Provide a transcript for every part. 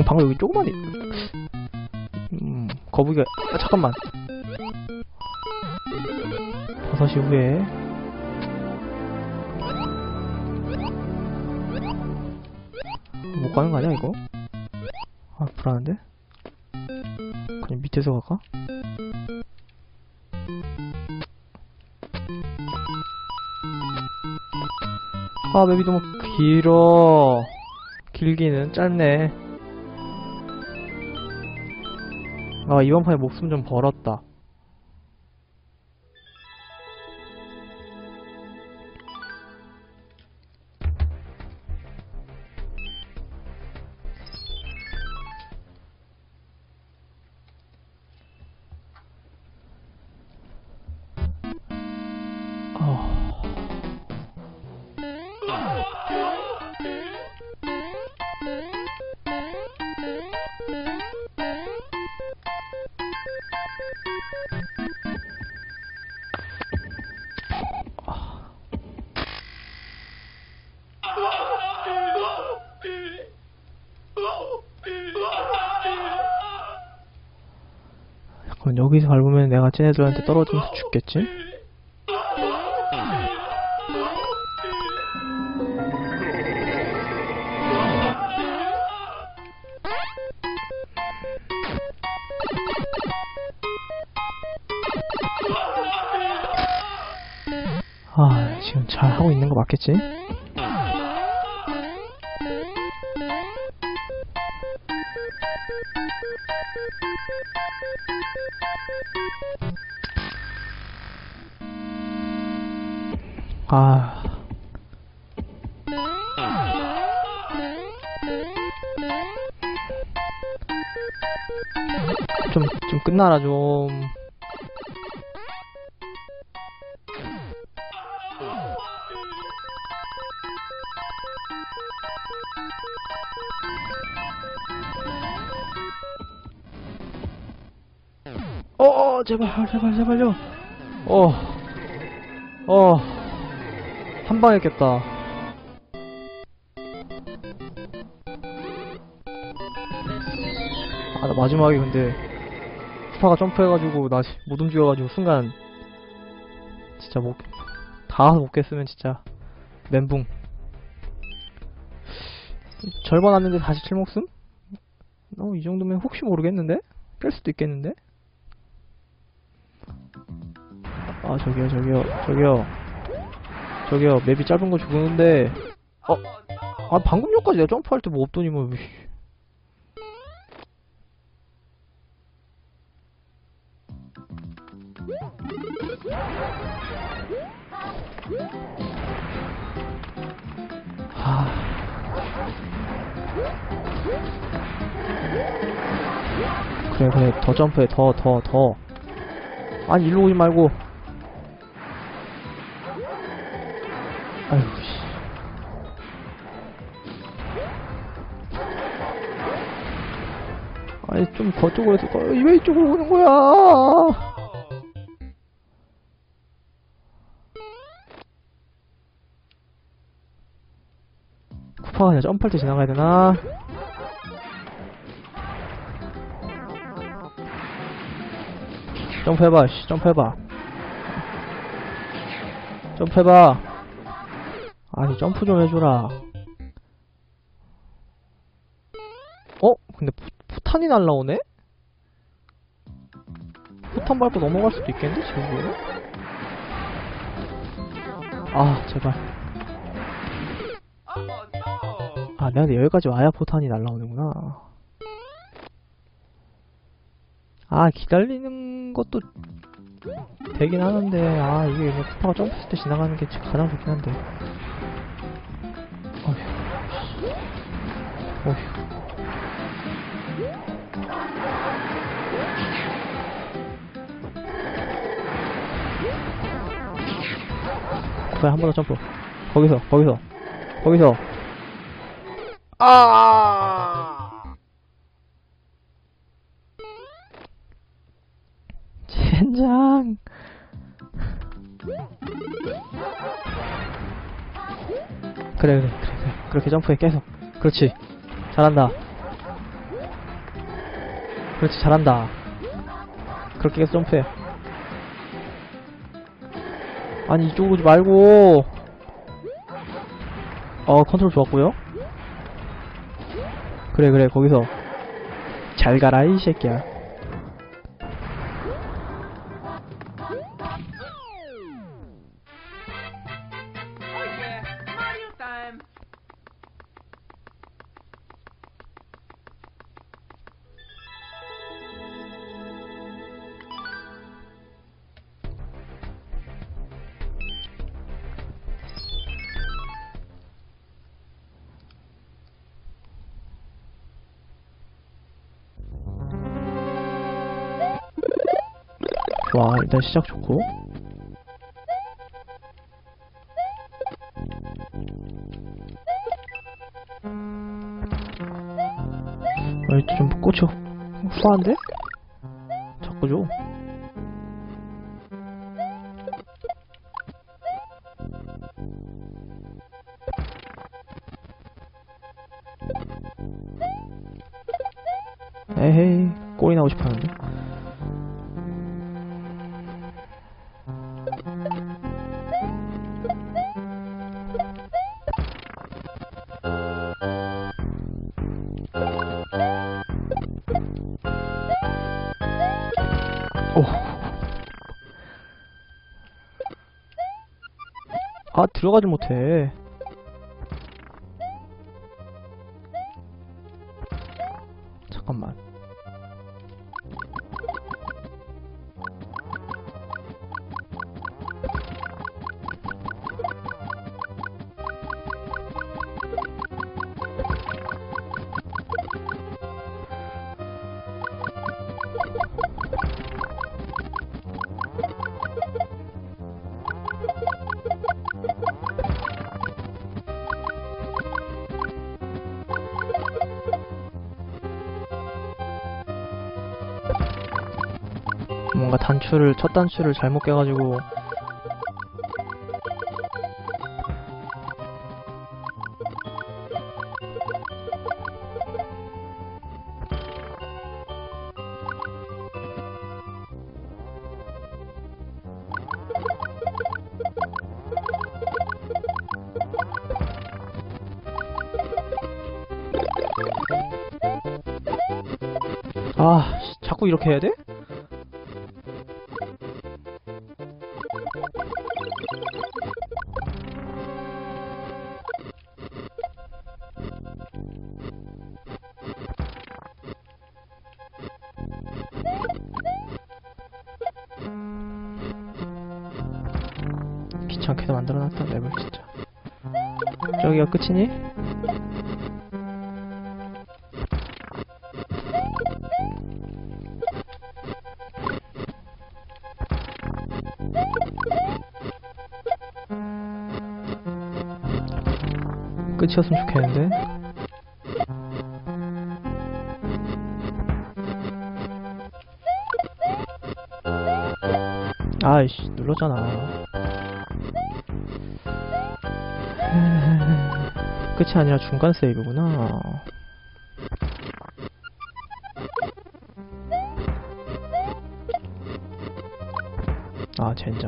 방금 여기 조그만 거북이가 잠깐만 5시 후에 못 가는 거 아니야 이거? 아 불안한데? 그냥 밑에서 갈까? 아 맵이 너무 길어. 길기는 짧네. 아 이번 판에 목숨 좀 벌었다. 그럼 여기서 밟으면 내가 쟤네들한테 떨어지면서 죽겠지? 아, 지금 잘 하고 있는 거 맞겠지? 아. 좀 끝나라, 좀. 제발요. 한 방에 깼다. 아, 나 마지막에 근데 스파가 점프해가지고 나 못 움직여가지고 순간 진짜 다 못 깼으면 진짜 멘붕. 절반 왔는데 다시 7목숨? 이 정도면 혹시 모르겠는데? 깰 수도 있겠는데? 아 저기요 맵이 짧은 거 죽었는데 아 방금 전까지 내가 점프할 때 뭐 없더니 뭐 그래 더 점프해 더 아니 일로 오지 말고 아이고 씨 아니 좀 거쪽으로 해서 왜 이쪽으로 오는 거야. 쿠파가 그냥 점프할 때 지나가야 되나? 점프해봐, 씨, 점프해봐. 아니, 점프 좀 해주라. 근데 포탄이 날라오네? 포탄 밟고 넘어갈 수도 있겠는데, 지금 뭐야? 아, 제발. 아, 내가 여기까지 와야 포탄이 날라오는구나. 아, 기다리는 것도 되긴 하는데, 아, 이게 그냥 쿠파가 점프했을 때 지나가는 게 가장 좋긴 한데. 어휴. 쿠파야, 한 번 더 점프. 거기서. 젠장. 그래. 그렇게 점프해, 계속. 그렇지. 잘한다. 그렇지, 잘한다. 그렇게 계속 점프해. 아니, 이쪽으로 오지 말고. 컨트롤 좋았고요. 그래, 그래, 거기서. 잘 가라, 이 새끼야. 좋아, 일단 시작 좋고. 이때 좀 꽂혀. 후한데? 자꾸 줘. 에헤이, 골이 나고 싶었는데. 오. 아, 들어가지 못해. 잠깐만. 뭔가 첫 단추를 잘못 깨가지고. 아, 자꾸 이렇게 해야 돼? 귀찮게도 만들어놨다, 맵을 진짜. 저기가 끝이니? 끝이었으면 좋겠는데. 아이씨, 눌렀잖아. 끝이 아니라 중간 세이브구나. 아, 젠장.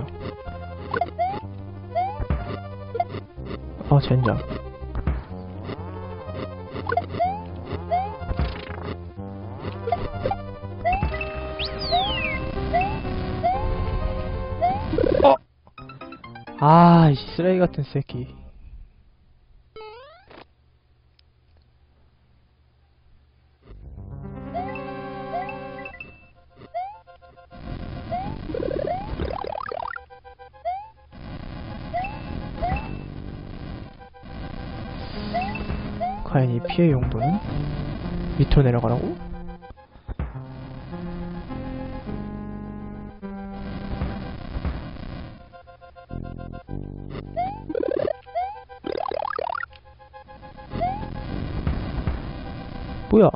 아, 젠장. 아, 이 쓰레기 같은 새끼. 과연 이 피해 용도는? 밑으로 내려가라고? 뭐야?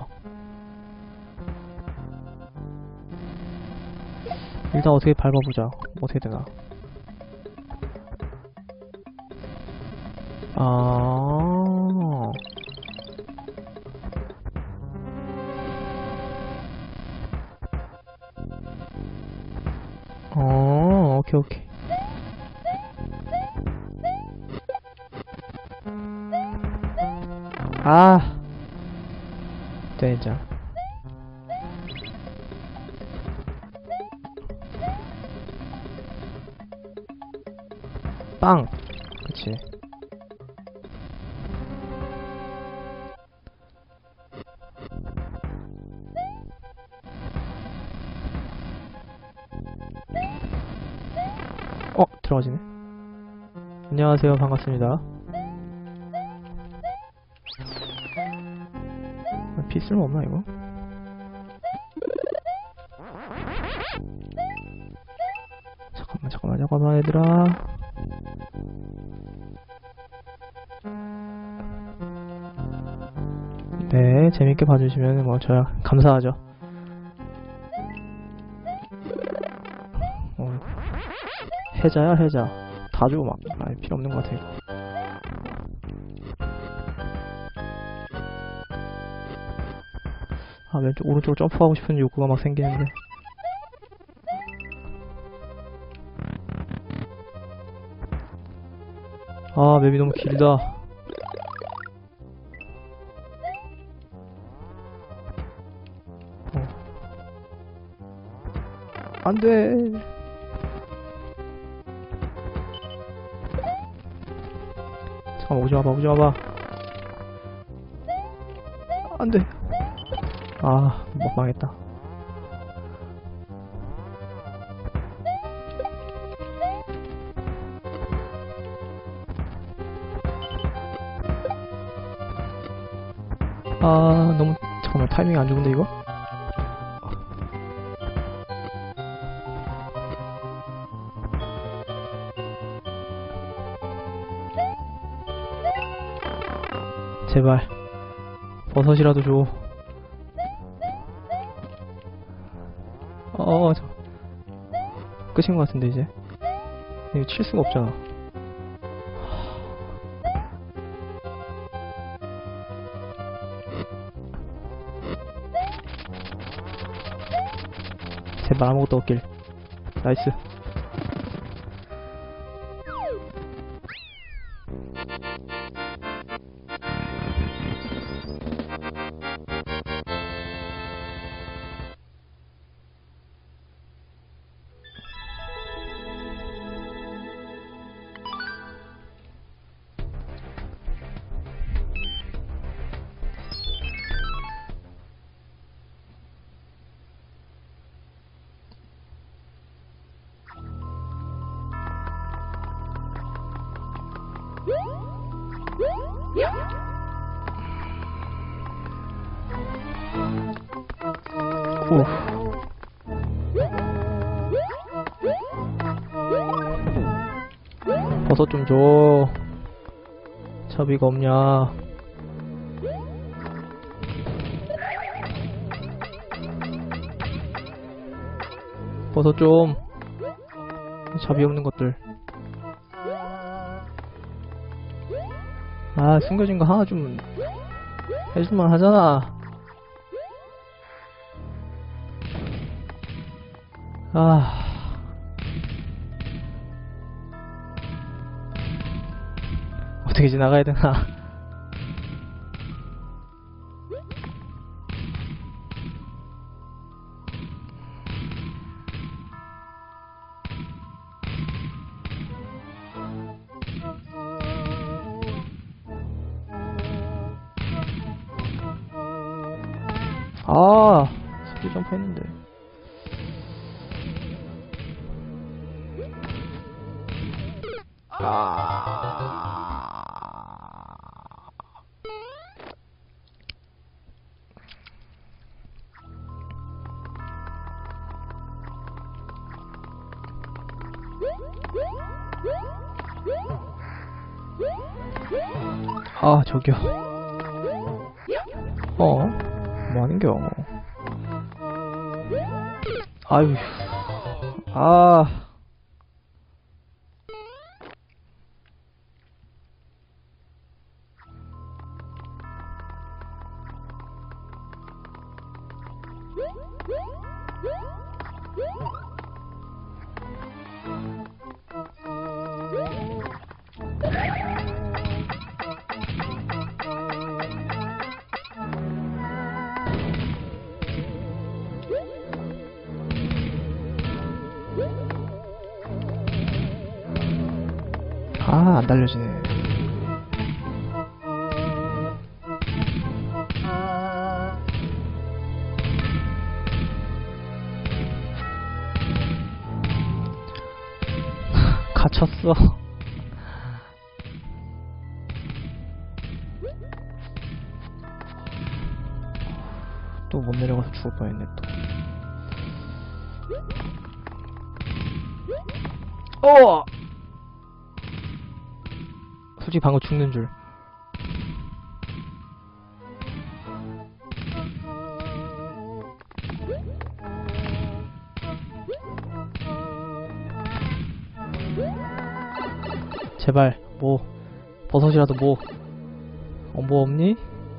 일단 어떻게 밟아보자. 어떻게 되나? 아, 오케이, 오케이. 아, 된장. 빵. 그치. 들어가지네. 안녕하세요. 반갑습니다. 피 쓸모없나 이거? 잠깐만 얘들아. 네, 재밌게 봐주시면 뭐 저야 감사하죠. 해자야 해자. 다 주고 막 아예 필요 없는 것 같아 이거. 아, 왼쪽 오른쪽으로 점프하고 싶은 욕구가 막 생기는데. 아, 맵이 너무 길다. 안돼. 잠깐만, 오지 마봐. 안돼. 아, 못 망했다. 아, 너무, 잠깐만, 타이밍이 안 좋은데, 이거? 제발, 버섯이라도 줘. 끝인 것 같은데, 이제. 이거 칠 수가 없잖아. 제발 아무것도 없길. 나이스. 오. 버섯 좀 줘. 차비가 없냐. 버섯 좀. 차비 없는 것들. 아, 숨겨진 거 하나 좀 해줄만 하잖아. 아. 어떻게 지나가야 되나. 아, 스피드 점프 했는데. 아, 저기요. 뭐 하는겨. 아유. 아. 아, 안 달려지네. 갇혔어. 또 못 내려가서 죽을 뻔했네 또. 솔직히 방금 죽는 줄. 제발 뭐 버섯이라도 뭐 뭐 없니?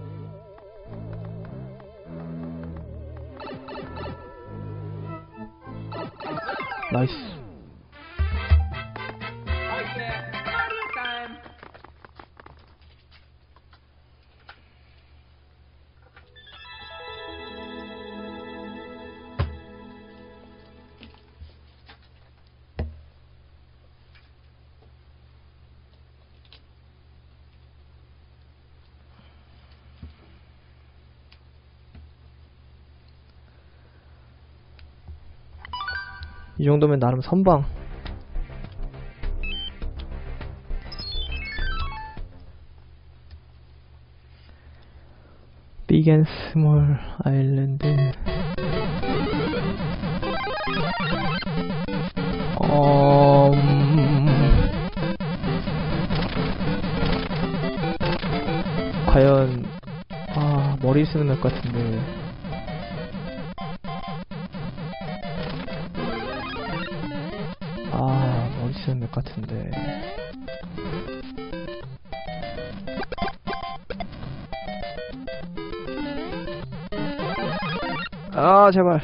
나이스. 이 정도면 나름 선방. 빅 앤 스몰 아일랜드. 과연 머리 쓰는 맵 같은데. 머리 쓰는 맵 같은데. 제발.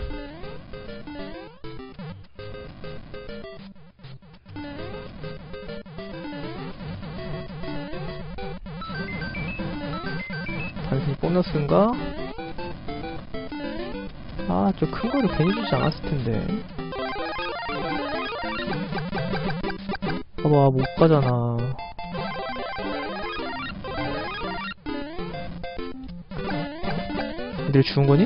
단순히 보너스인가? 저 큰 거를 괜히 주지 않았을 텐데. 봐봐, 못 가잖아. 애들 죽은 거니?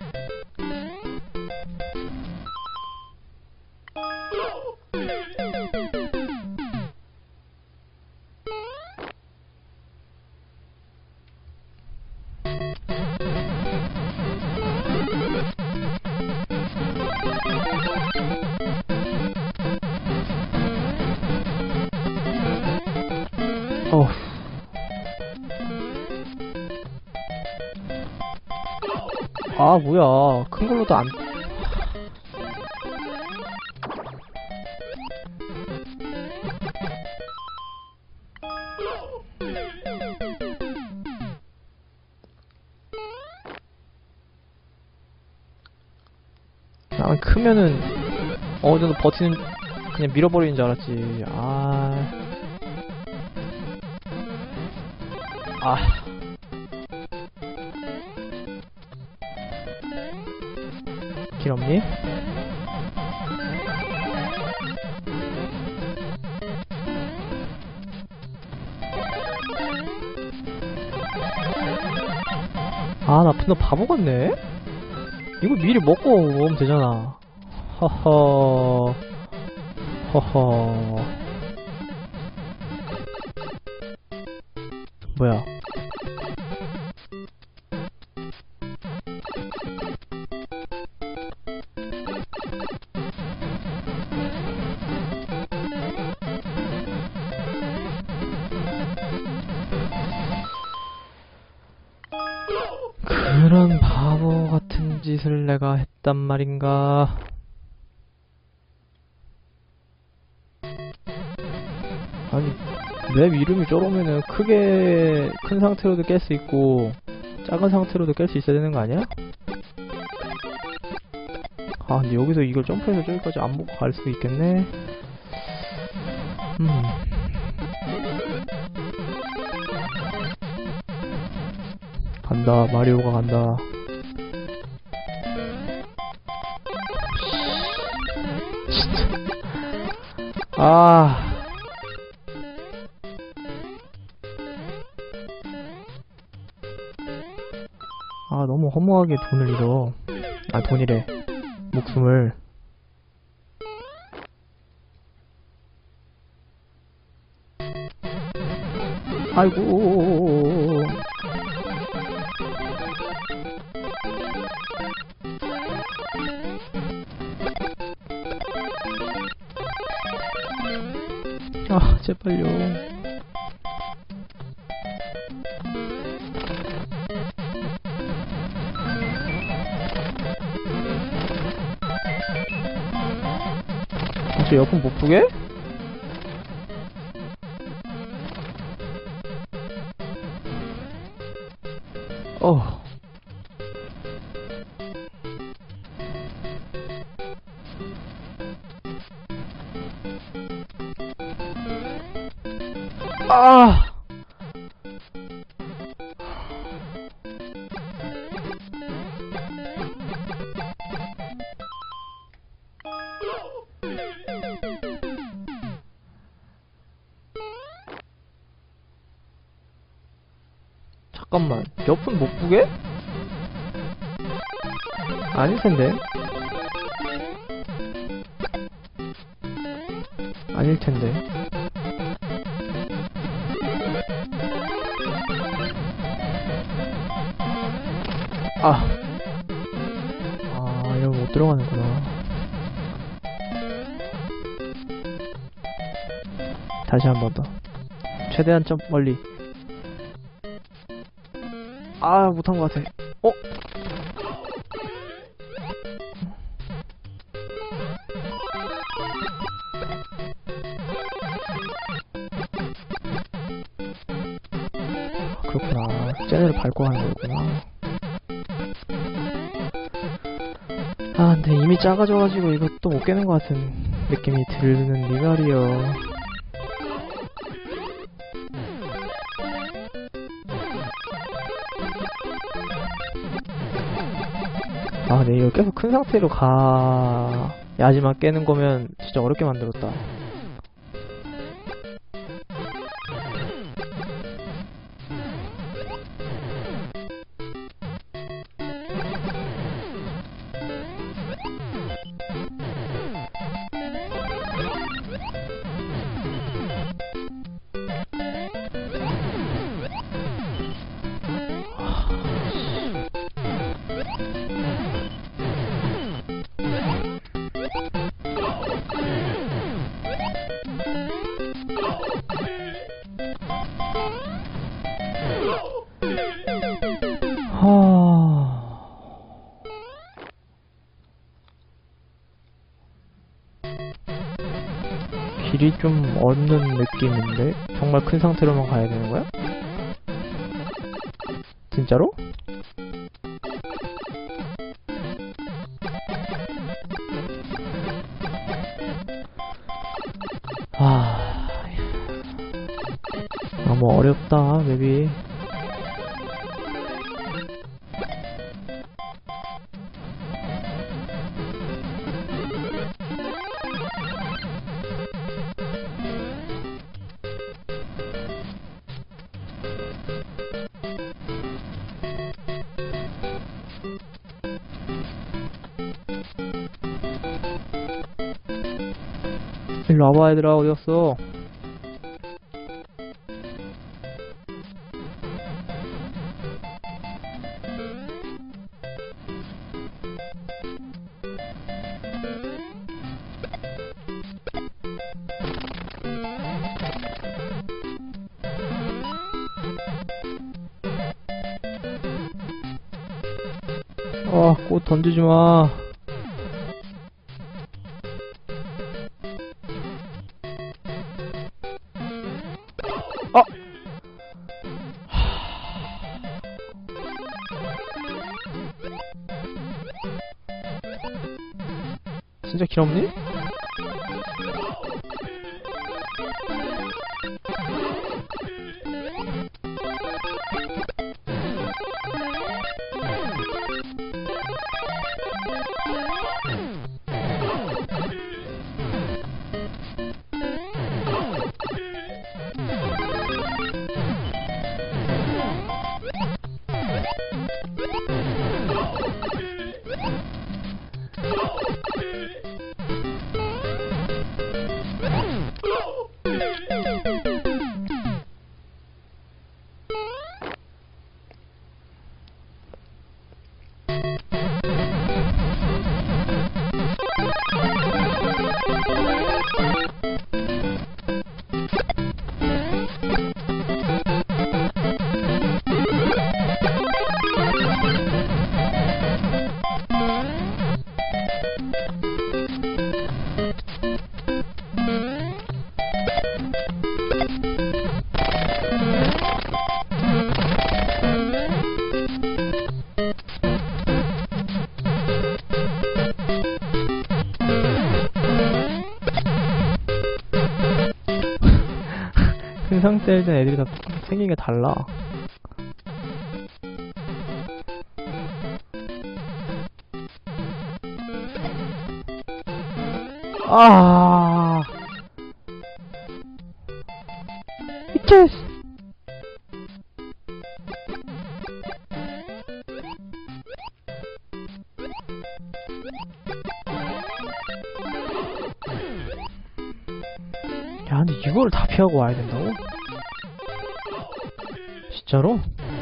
뭐야. 큰 걸로도 안. 나는 크면은 어느 정도 버티는, 그냥 밀어버리는 줄 알았지. 길 없니? 나 분노 바보 같네? 이거 미리 먹고 오면 되잖아. 허허. 뭐야. 그런 바보 같은 짓을 내가 했단 말인가. 아니, 맵 이름이 저러면은 큰 상태로도 깰 수 있고 작은 상태로도 깰 수 있어야 되는 거 아니야? 근데 여기서 이걸 점프해서 저기까지 안 보고 갈 수 있겠네? 간다, 마리오가 간다. 진짜. 허무하게 돈을 잃어. 아, 돈이래. 목숨을. 아이고. 아, 제발요. 저 옆은 못 보게? 아! 잠깐만, 옆은 못 보게? 아닐 텐데. 아닐 텐데. 아, 이러면 못 들어가는구나. 다시 한 번 더. 최대한 좀 멀리. 아, 못한 것 같아. 그렇구나. 쟤네를 밟고 가는 거구나. 아, 근데 이미 작아져가지고 이것도 못 깨는 것 같은 느낌이 드는 니 말이여. 아, 근데 이거 계속 큰 상태로 가야지만 깨는 거면 진짜 어렵게 만들었다. 길이 좀 없는 느낌인데? 정말 큰 상태로만 가야 되는 거야? 진짜로? 너무 어렵다, 맵이. 일로 와봐, 얘들아. 어디갔어? 꽃 던지지 마. 진짜 길 없니? 이상 때리던 애들이 다 생긴 게 달라. 아, 이케. 야, 근데 이걸 다 피하고 와야 된다고? 진짜로?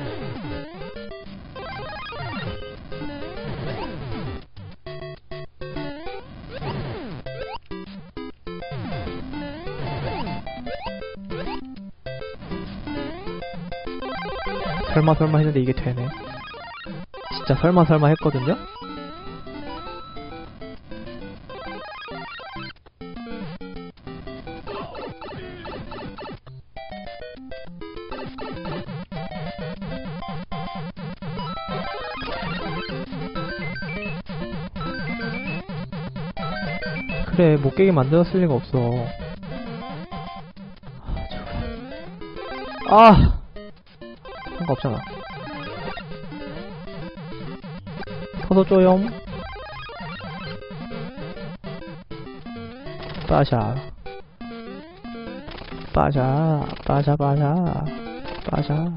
설마 했는데 이게 되네. 진짜 설마 했거든요? 그래, 못 깨게 만들었을 리가 없어. 아! 상관없잖아. 터져줘요. 빠샤. 빠샤. 빠샤, 빠샤. 빠샤.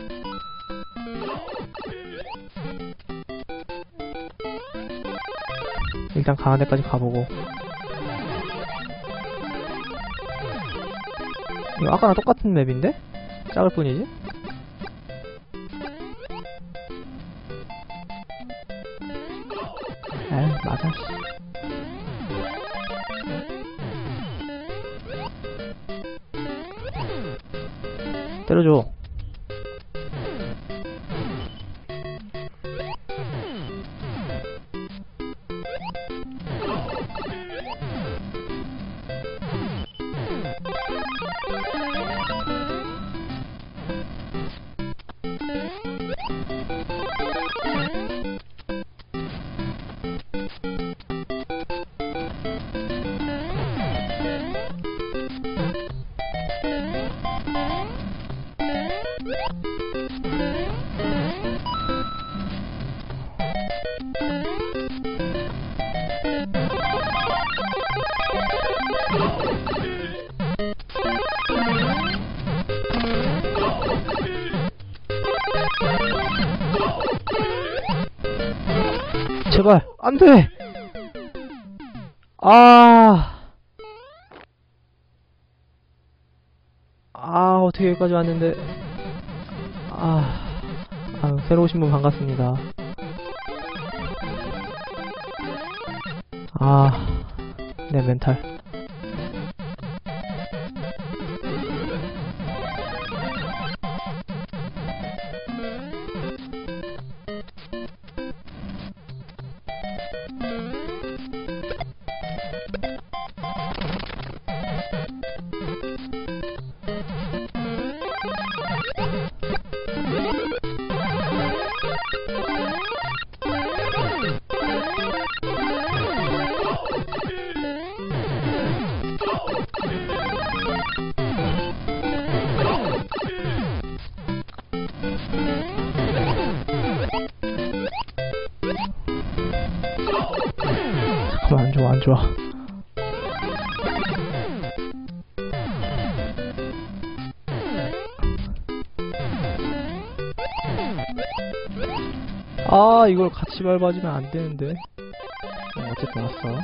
일단 가는 데까지 가보고. 이거 아까랑 똑같은 맵인데? 작을 뿐이지? 에이, 맞아. 때려줘. 제발, 안 돼! 어떻게 여기까지 왔는데. 새로 오신 분 반갑습니다. 내 멘탈. 잠깐만, 안 좋아. 이걸 같이 밟아주면 안 되는데. 어쨌든 왔어.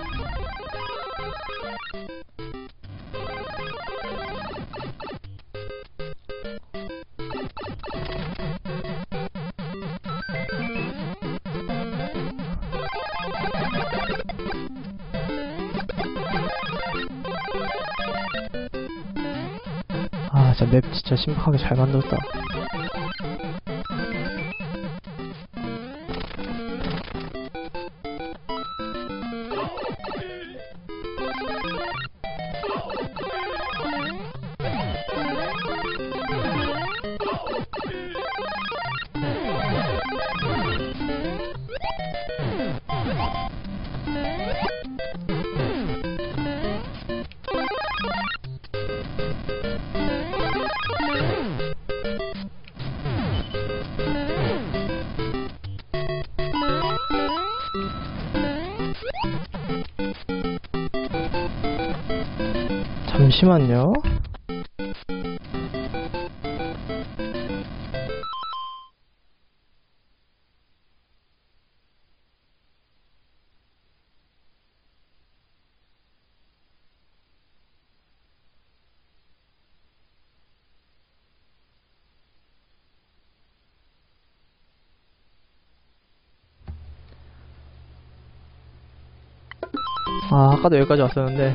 진짜 맵 진짜 심각하게 잘 만들었다. 잠시만요. 아, 아까도 여기까지 왔었는데.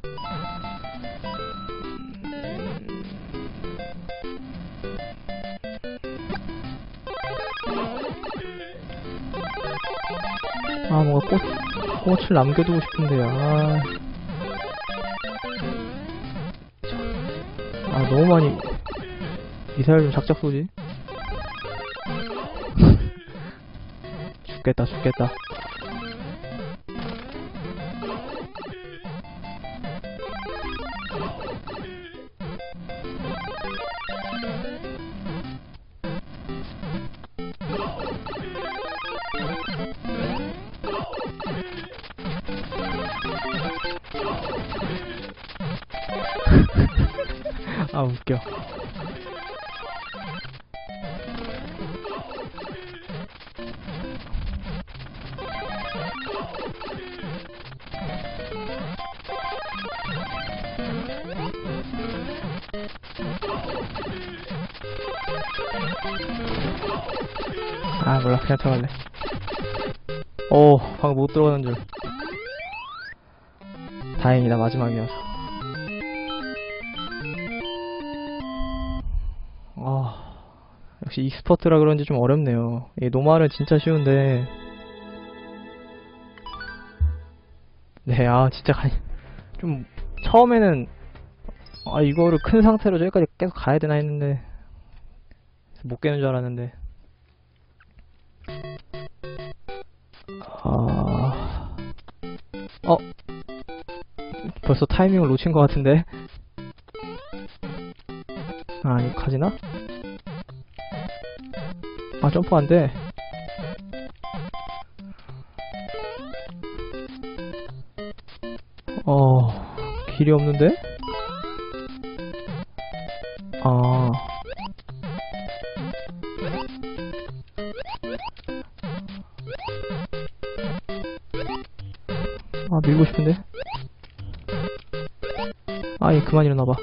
아, 뭔가 꽃을 남겨두고 싶은데요. 너무 많이 미사일 좀 작작 쏘지. 죽겠다. 아, 웃겨. 아, 몰라. 그냥 들어갈래. 방금 못 들어가는 줄. 다행이다, 마지막이어서. 역시 익스퍼트라 그런지 좀 어렵네요. 이 노말은 진짜 쉬운데. 네, 진짜 좀 처음에는 이거를 큰 상태로 저기까지 계속 가야 되나 했는데 못 깨는 줄 알았는데. 벌써 타이밍을 놓친 것 같은데. 이거 가지나? 점프 안 돼. 길이 없는데? 밀고 싶은데? 얘 그만 일어나봐.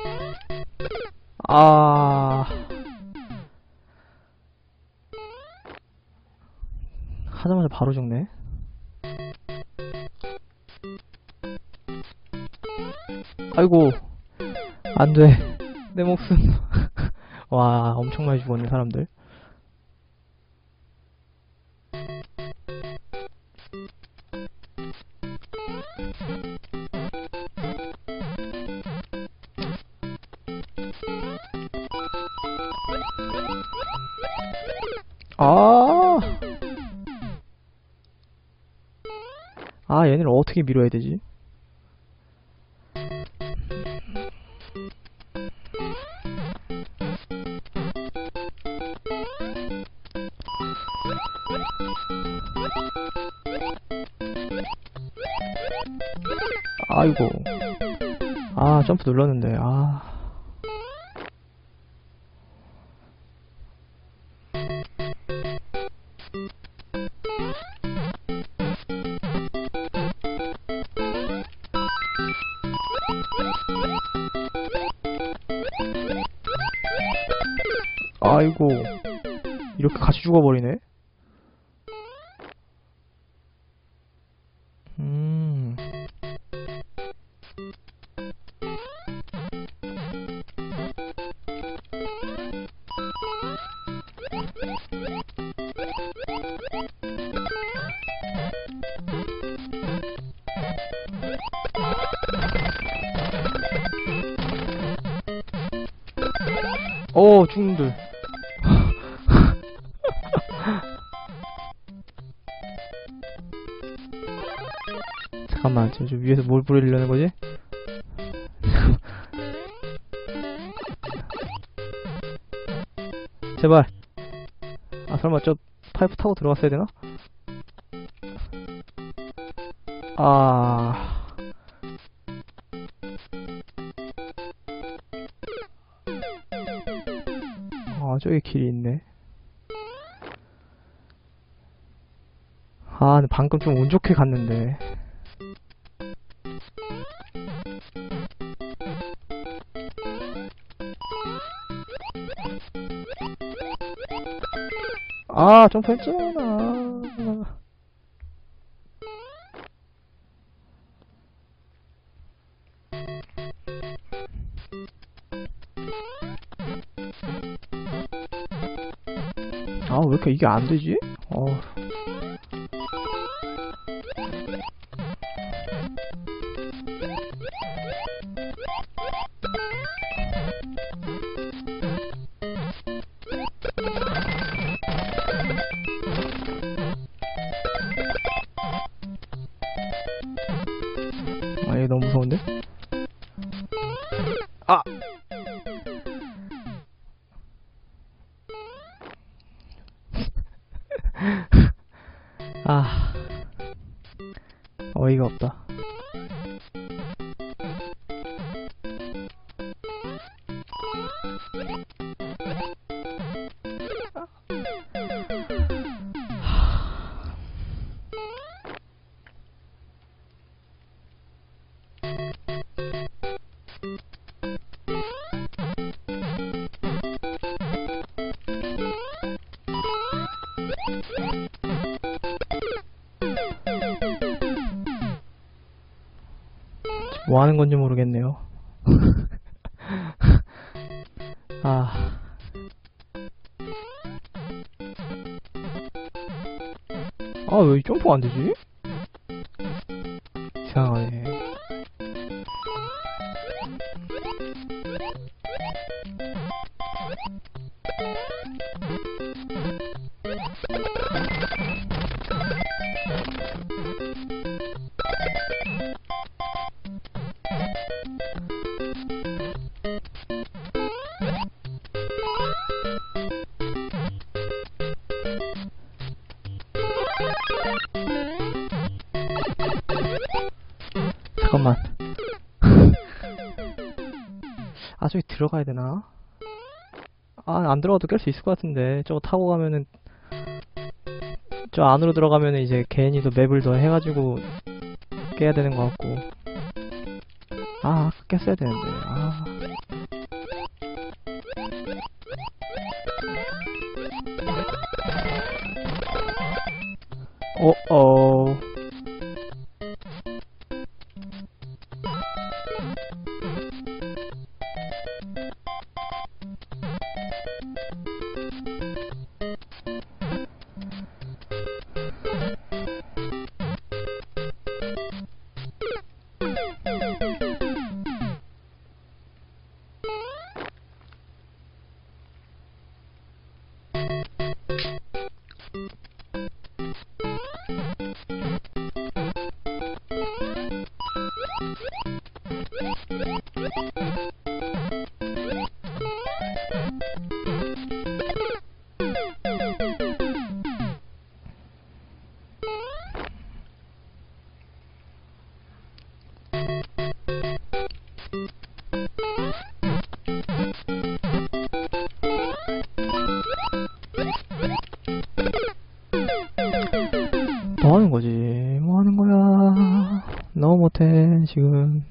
하자마자 바로 죽네. 아이고, 안 돼. 내 목숨. 와, 엄청 많이 죽었네, 사람들. 얘네를 어떻게 밀어야 되지? 아이고. 점프 눌렀는데. 아이고. 이렇게 같이 죽어버리네? 죽는들. 잠깐만, 저 위에서 뭘 부리려는 거지? 제발. 설마 저 파이프 타고 들어갔어야 되나? 저기 길이 있네. 아, 근데 방금 좀 운 좋게 갔는데. 아, 점프했잖아. 아, 왜 이렇게 이게 안 되지? 아, 얘 너무 무서운데? 아! 아, 어이가 없다. 뭐 하는 건지 모르겠네요. 아. 아, 왜 점프가 안 되지? 이상하네. 잠깐만. 아, 저기 들어가야 되나? 아, 안 들어가도 깰 수 있을 것 같은데. 저거 타고 가면은, 저 안으로 들어가면은 이제 괜히 더 맵을 더 해가지고 깨야 되는 것 같고. 아, 깼어야 되는데. 아. 어. 뭐 하는 거지? 뭐 하는 거야? 너무 못해, 지금.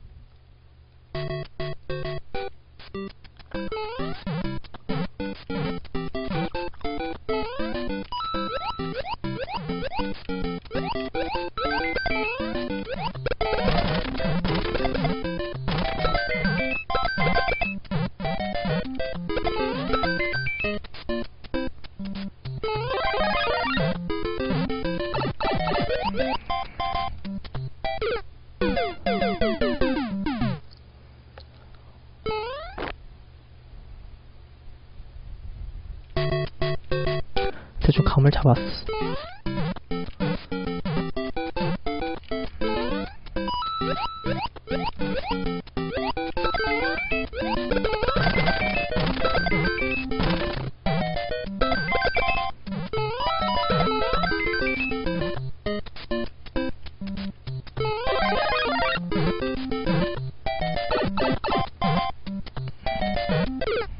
대충 감을 잡았어.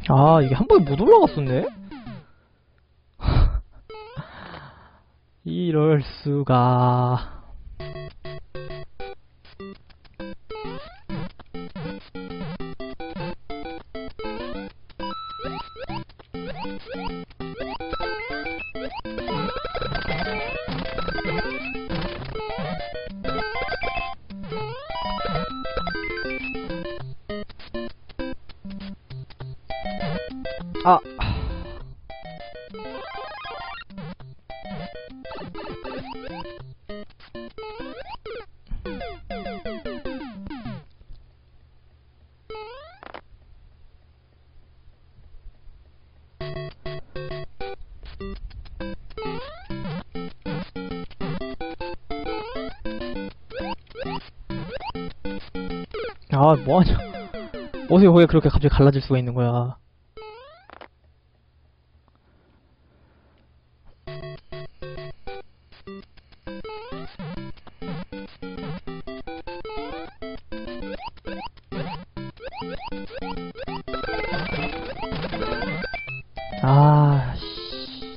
아, 이게 한 번에 못 올라갔었네? 이럴 수가. 아. 아, 뭐하냐. 어떻게 거기가 그렇게 갑자기 갈라질 수가 있는 거야. 아, 씨.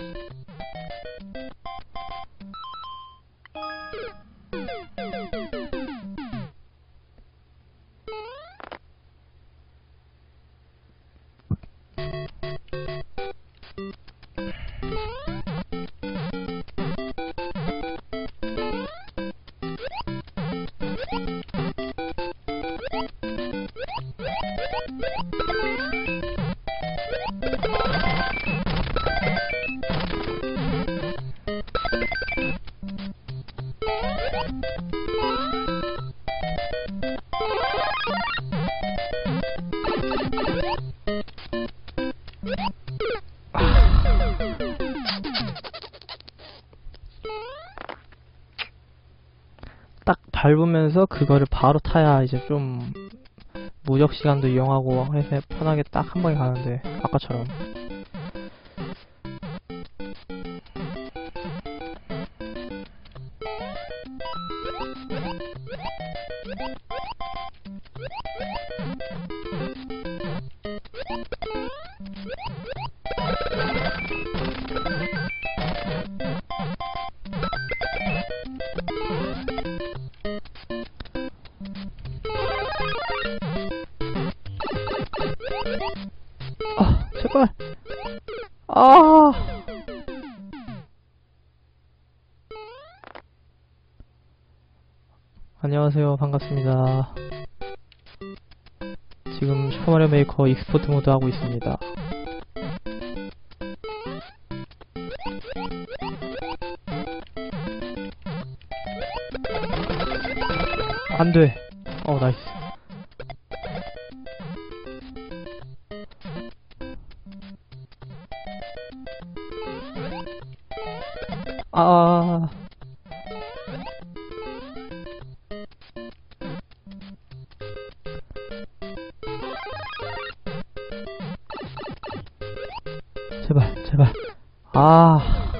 딱 밟으면서 그거를 바로 타야 이제 좀 무적 시간도 이용하고 해서 편하게 딱 한 방에 가는데 아까처럼. 아, 제발. 아. 안녕하세요. 반갑습니다. 지금 슈퍼마리오 메이커 익스포트 모드 하고 있습니다. 안 돼. 나이스. 아. 제발, 제발. 아.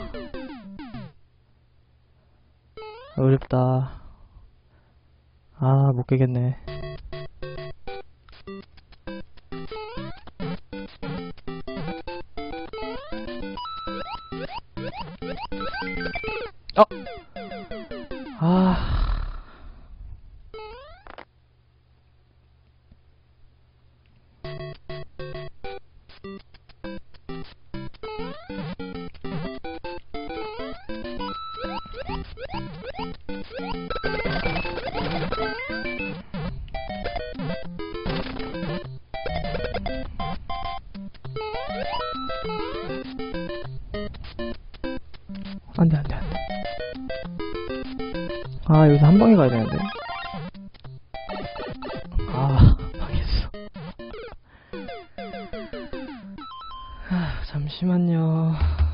어렵다. 아, 못 깨겠네. 아. 안 돼, 안 돼, 안 돼. 아, 여기서 한 방에 가야 되는데. 아, 망했어. 잠시만요.